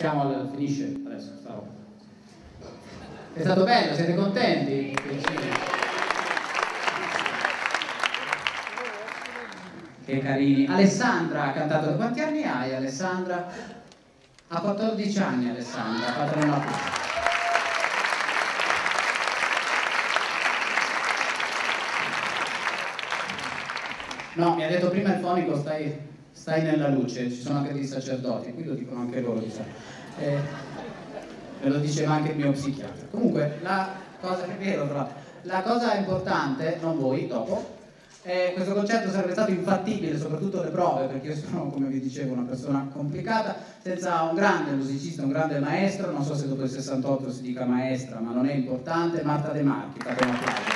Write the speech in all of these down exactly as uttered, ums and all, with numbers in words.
Siamo al... finisce adesso sta roba. È stato bello, siete contenti? Che carini. Alessandra ha cantato. Quanti anni hai, Alessandra? Ha quattordici anni, Alessandra. Fatele una applauso. No, mi ha detto prima il fonico, stai, stai nella luce, ci sono anche dei sacerdoti, qui lo dicono anche loro, diciamo. Eh, me lo diceva anche il mio psichiatra. Comunque, la cosa che è vero, però, la cosa importante, non voi, dopo, eh, questo concerto sarebbe stato infattibile, soprattutto le prove, perché io sono, come vi dicevo, una persona complicata, senza un grande musicista, un grande maestro, non so se dopo il sessantotto si dica maestra, ma non è importante, Marta De Marchi, fate un applauso.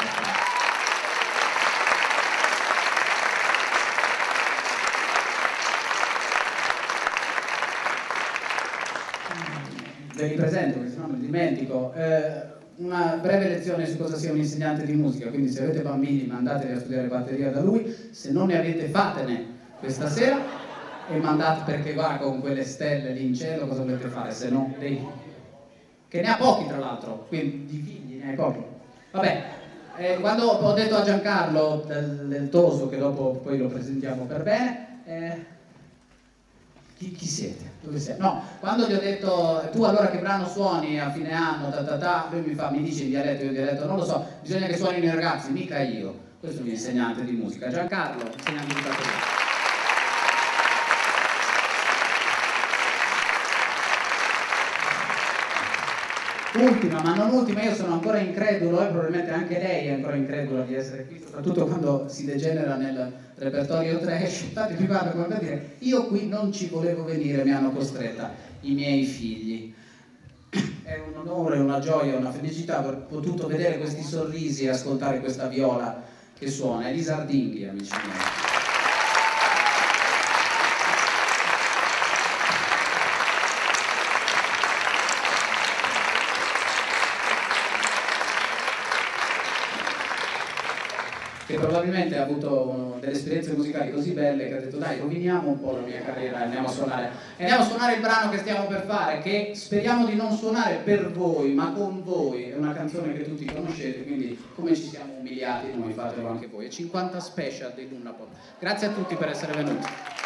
Ve li presento, perché sennò mi dimentico. Eh, una breve lezione su cosa sia un insegnante di musica, quindi se avete bambini mandateli a studiare batteria da lui, se non ne avete fatene questa sera e mandate, perché va con quelle stelle lì in cielo, cosa volete fare se no dei... che ne ha pochi tra l'altro, quindi di figli ne hai pochi. Vabbè, eh, quando ho detto a Giancarlo del, del Toso, che dopo poi lo presentiamo per bene, eh, Chi, chi siete? Dove siete? No, quando gli ho detto tu allora che brano suoni a fine anno, ta ta ta, lui mi fa, mi dice in dialetto, io in dialetto, non lo so, bisogna che suonino i ragazzi, mica io. Questo è un insegnante di musica. Giancarlo, insegnante di batteria. Ultima, ma non ultima, io sono ancora incredulo e probabilmente anche lei è ancora incredula di essere qui, soprattutto quando si degenera nel repertorio trash. Infatti mi guarda come per dire, io qui non ci volevo venire, mi hanno costretta i miei figli. È un onore, una gioia, una felicità aver potuto vedere questi sorrisi e ascoltare questa viola che suona. Elisa Ardinghi, amici miei. Che probabilmente ha avuto uno, delle esperienze musicali così belle che ha detto dai, roviniamo un po' la mia carriera e andiamo a suonare. E andiamo a suonare il brano che stiamo per fare, che speriamo di non suonare per voi, ma con voi. È una canzone che tutti conoscete, quindi come ci siamo umiliati noi, fatelo anche voi. È cinquanta Special dei Luna Pop. Grazie a tutti per essere venuti.